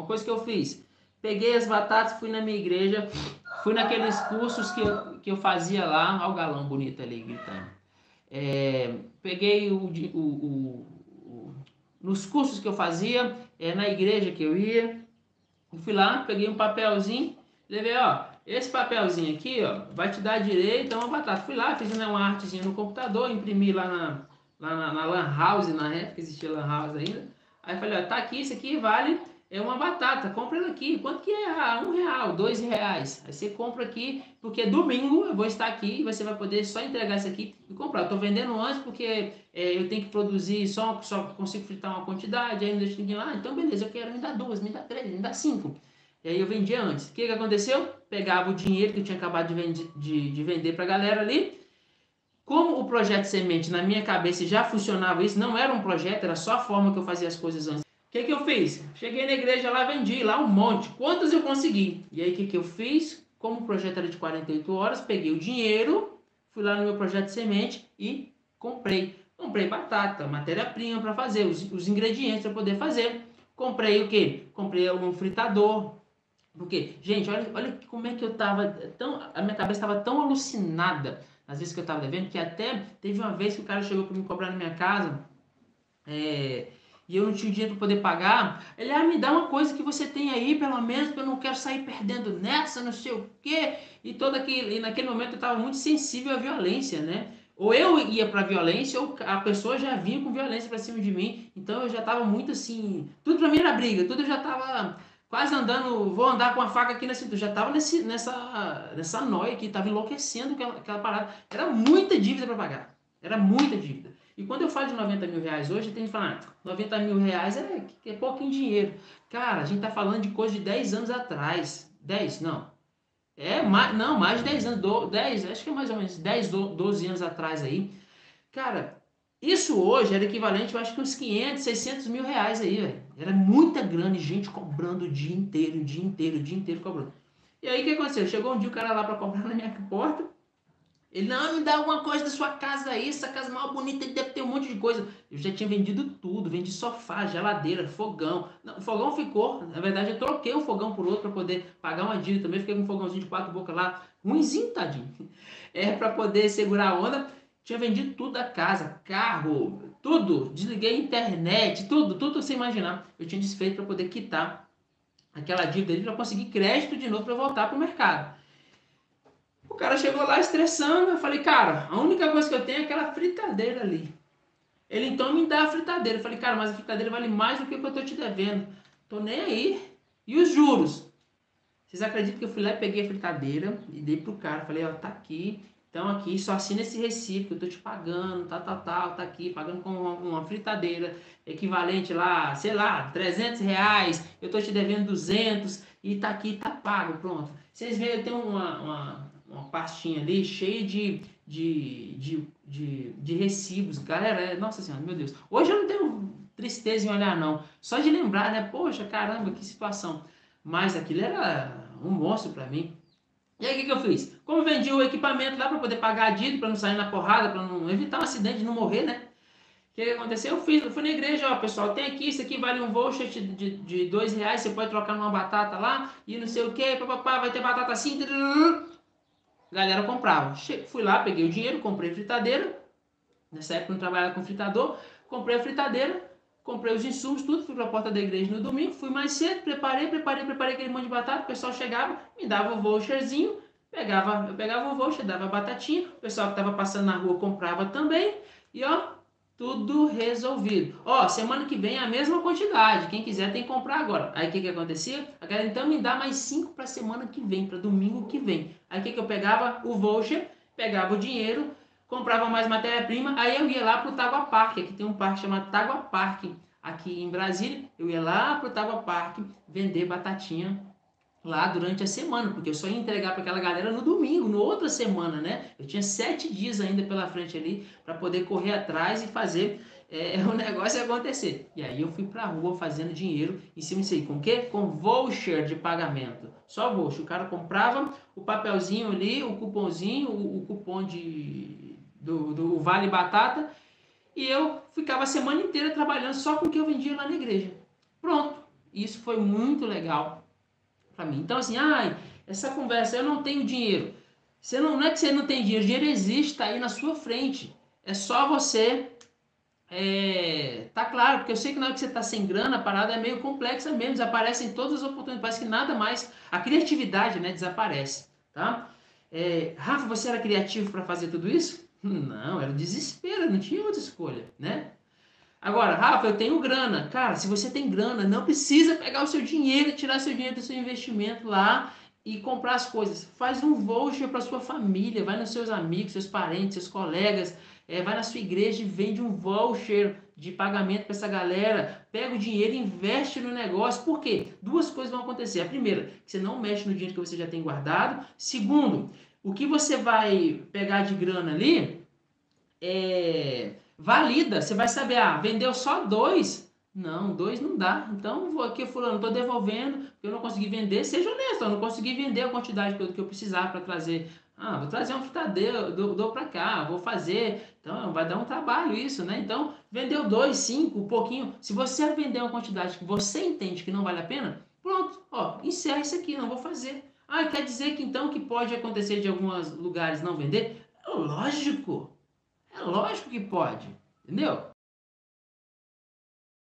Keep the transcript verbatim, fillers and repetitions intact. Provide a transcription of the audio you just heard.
Uma coisa que eu fiz, peguei as batatas, fui na minha igreja, fui naqueles cursos que eu, que eu fazia lá, olha o galão bonito ali gritando. É, peguei o, o, o, o, nos cursos que eu fazia, é, na igreja que eu ia, eu fui lá, peguei um papelzinho, levei, ó, esse papelzinho aqui, ó, vai te dar direito a uma batata. Fui lá, fiz uma artezinha no computador, imprimi lá na, lá na, na Lan House, na época existia Lan House ainda. Aí falei, ó, tá aqui, isso aqui vale é uma batata, compra ela aqui. Quanto que é? Ah, um real, dois reais. Aí você compra aqui, porque domingo eu vou estar aqui e você vai poder só entregar isso aqui e comprar. Eu tô vendendo antes porque é, eu tenho que produzir, só, só consigo fritar uma quantidade, aí não deixo ninguém lá. Então beleza, eu quero, me dá duas, me dá três, me dá cinco. E aí eu vendia antes. O que, que aconteceu? Pegava o dinheiro que eu tinha acabado de, vende, de, de vender para a galera ali. Como o projeto Semente na minha cabeça já funcionava isso, não era um projeto, era só a forma que eu fazia as coisas antes. O que, que eu fiz? Cheguei na igreja lá, vendi lá um monte. Quantas eu consegui? E aí o que, que eu fiz? Como o projeto era de quarenta e oito horas, peguei o dinheiro, fui lá no meu projeto Semente e comprei. Comprei batata, matéria-prima para fazer, os, os ingredientes para poder fazer. Comprei o quê? Comprei um fritador. Porque, gente, olha, olha como é que eu tava tão, a minha cabeça estava tão alucinada às vezes que eu tava devendo, que até teve uma vez que o cara chegou para me cobrar na minha casa, é, e eu não tinha dinheiro para poder pagar. Ele, ah, me dá uma coisa que você tem aí, pelo menos, porque eu não quero sair perdendo nessa, não sei o quê. E, todo aquele, e naquele momento eu estava muito sensível à violência, né? Ou eu ia para violência, ou a pessoa já vinha com violência para cima de mim. Então eu já estava muito assim. Tudo para mim era briga, tudo eu já estava quase andando. Vou andar com a faca aqui na cintura. Já estava nesse, nessa, nessa noia que estava enlouquecendo aquela, aquela parada. Era muita dívida para pagar. Era muita dívida. E quando eu falo de noventa mil reais hoje, tem que falar, ah, noventa mil reais é, é pouquinho dinheiro. Cara, a gente tá falando de coisa de dez anos atrás. dez, não. É, mais, não, mais de dez anos, do, dez, acho que é mais ou menos dez, doze anos atrás aí. Cara, isso hoje era equivalente, eu acho que uns quinhentos, seiscentos mil reais aí, velho. Era muita grana e gente cobrando o dia inteiro, o dia inteiro, o dia inteiro cobrando. E aí o que aconteceu? Chegou um dia o cara lá pra comprar na minha porta. Ele, não, me dá alguma coisa da sua casa aí, essa casa mal bonita, deve ter um monte de coisa. Eu já tinha vendido tudo, vendi sofá, geladeira, fogão. Não, o fogão ficou, na verdade eu troquei o fogão por outro para poder pagar uma dívida também, fiquei com um fogãozinho de quatro bocas lá, ruimzinho, tadinho. É, para poder segurar a onda. Tinha vendido tudo da casa, carro, tudo. Desliguei a internet, tudo, tudo que você imaginar. Eu tinha desfeito para poder quitar aquela dívida ali, para conseguir crédito de novo para voltar para o mercado. O cara chegou lá estressando, eu falei, cara, a única coisa que eu tenho é aquela fritadeira ali. Ele então me dá a fritadeira. Eu falei, cara, mas a fritadeira vale mais do que o que eu tô te devendo. Tô nem aí. E os juros? Vocês acreditam que eu fui lá e peguei a fritadeira e dei pro cara. Falei, ó, tá aqui. Então aqui, só assina esse recibo que eu tô te pagando, tal, tal, tal, tá aqui, pagando com uma, uma fritadeira equivalente lá, sei lá, trezentos reais, eu tô te devendo duzentos e tá aqui, tá pago, pronto. Vocês veem, eu tenho uma, uma, uma pastinha ali cheia de, de, de, de, de recibos, galera, é, nossa senhora, meu Deus. Hoje eu não tenho tristeza em olhar não, só de lembrar, né, poxa, caramba, que situação. Mas aquilo era um monstro pra mim. E aí o que, que eu fiz? Como vendi o equipamento lá para poder pagar a dívida, para não sair na porrada, para não evitar um acidente, não morrer, né? O que, que aconteceu? Eu, fiz, eu fui na igreja, ó, pessoal, tem aqui, isso aqui vale um voucher de, de, de dois reais, você pode trocar numa batata lá, e não sei o que, papapá, vai ter batata assim, galera comprava. Che fui lá, peguei o dinheiro, comprei fritadeira, nessa época eu não trabalhava com fritador, comprei a fritadeira, comprei os insumos, tudo, fui para a porta da igreja no domingo, fui mais cedo, preparei, preparei, preparei aquele monte de batata, o pessoal chegava, me dava o voucherzinho, pegava, eu pegava o voucher, dava a batatinha, o pessoal que estava passando na rua comprava também, e ó, tudo resolvido. Ó, semana que vem é a mesma quantidade, quem quiser tem que comprar agora. Aí o que que acontecia? A galera então me dá mais cinco para semana que vem, para domingo que vem. Aí o que que eu pegava? O voucher, pegava o dinheiro, comprava mais matéria-prima, aí eu ia lá pro Tagua Park, aqui tem um parque chamado Tagua Park, aqui em Brasília, eu ia lá pro Tagua Park vender batatinha lá durante a semana, porque eu só ia entregar para aquela galera no domingo, na outra semana, né? Eu tinha sete dias ainda pela frente ali para poder correr atrás e fazer é, o negócio acontecer. E aí eu fui pra rua fazendo dinheiro em cima disso aí. Com o quê? Com voucher de pagamento. Só voucher. O cara comprava o papelzinho ali, o cupomzinho, o, o cupom de, do, do Vale Batata, e eu ficava a semana inteira trabalhando só com o que eu vendia lá na igreja. Pronto. Isso foi muito legal para mim. Então, assim, ai, essa conversa, eu não tenho dinheiro. Você não, não é que você não tem dinheiro, o dinheiro existe, está aí na sua frente. É só você. É, tá claro, porque eu sei que na hora que você tá sem grana, a parada é meio complexa mesmo, desaparecem todas as oportunidades, parece que nada mais, a criatividade, né, desaparece, tá? É, Rafa, você era criativo para fazer tudo isso? Não, era desespero, não tinha outra escolha, né? Agora, Rafa, eu tenho grana. Cara, se você tem grana, não precisa pegar o seu dinheiro e tirar seu dinheiro do seu investimento lá e comprar as coisas. Faz um voucher para sua família, vai nos seus amigos, seus parentes, seus colegas, é, vai na sua igreja e vende um voucher de pagamento para essa galera. Pega o dinheiro e investe no negócio. Por quê? Duas coisas vão acontecer. A primeira, que você não mexe no dinheiro que você já tem guardado. Segundo, o que você vai pegar de grana ali é, valida. Você vai saber, ah, vendeu só dois. Não, dois não dá. Então, vou aqui, fulano, estou devolvendo, porque eu não consegui vender. Seja honesto, eu não consegui vender a quantidade que eu, que eu precisava para trazer. Ah, vou trazer um fritadeiro, dou, dou para cá, vou fazer. Então, vai dar um trabalho isso, né? Então, vendeu dois, cinco, um pouquinho. Se você vender uma quantidade que você entende que não vale a pena, pronto, ó, encerra isso aqui, não vou fazer. Ah, quer dizer que então que pode acontecer de alguns lugares não vender? Lógico. É lógico que pode, entendeu?